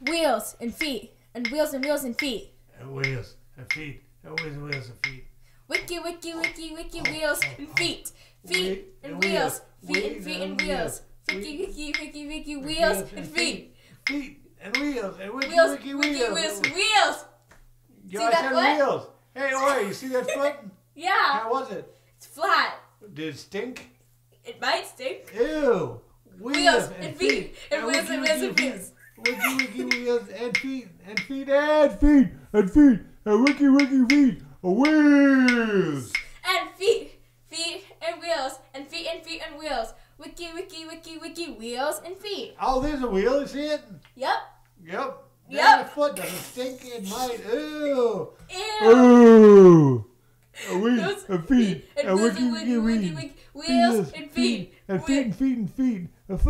wheels and feet, and wheels and wheels and feet. And wheels and feet, and wheels and wheels and feet. Wiki, wiki, wiki, wiki, wheels and feet. Feet and wheels. Feet and feet and wheels. Wiki, wiki, wiki, wiki, wheels and feet. Feet and wheels and wiki, Wheels, wiki, wiki, wheels. wheels, wheels. Yo, See I that said foot? wheels. Hey, oi, you see that foot? Yeah, How was it? it's flat. Did it stink? It might stink. Ew. Wheels and feet and wheels and wheels and wheels. Wiki, wiki, wheels and feet and feet and feet and feet and wiki, wiki, feet and wheels. And feet, feet and wheels, and feet and feet and wheels. Wiki, wiki, wiki, wiki, wheels and feet. Oh, there's a wheel. You see it? Yep. Yep. Yep. There's a foot. Doesn't stink. It might. Ew. Ew. Ooh. Wheels And feet and wheels and wiki, wiki, wiki, wheels and feet. And feet and feet and feet.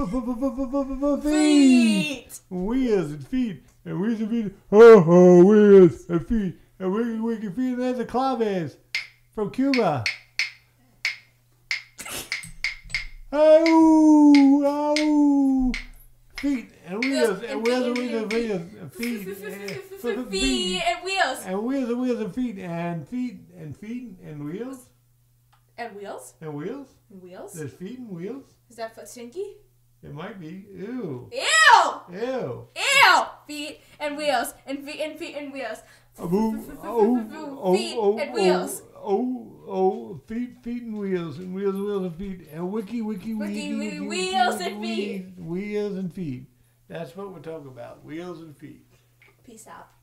Feet. Wheels and feet. And wheels and feet. Ho ho, wheels and feet. And wiki wiki feet. And there's a Claves from Cuba. Oh, oh. Feet and wheels and wheels and wheels and wheels and feet Feet and wheels. and wheels and wheels and feet and feet and feet and wheels And wheels. and wheels. And wheels. There's feet and wheels. Is that foot stinky? It might be. Ew. Ew. Ew. Ew. Feet and wheels and feet and feet and wheels. Feet and wheels. Feet and wheels and wheels and feet and wiki wheels and feet. Wheels and feet. That's what we're talking about. Wheels and feet. Peace out.